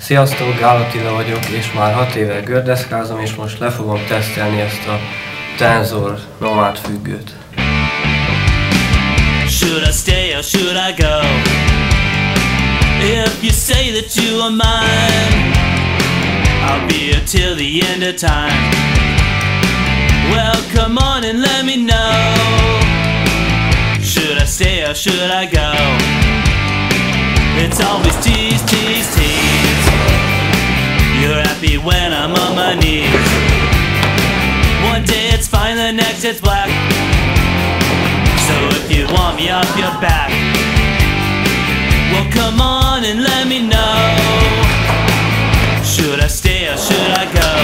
Sziasztok, Gál Attila vagyok, és már 6 éve gördeszkázom, és most le fogom tesztelni ezt a Tensor nomád függőt. Should I stay or should I go? If you say that you are mine, I'll be here till the end of time. Well, come on and let me know. Should I stay or should I go? It's always tease, tease, tease. You're happy when I'm on my knees. One day it's fine, the next it's black. So if you want me off your back, well come on and let me know. Should I stay or should I go?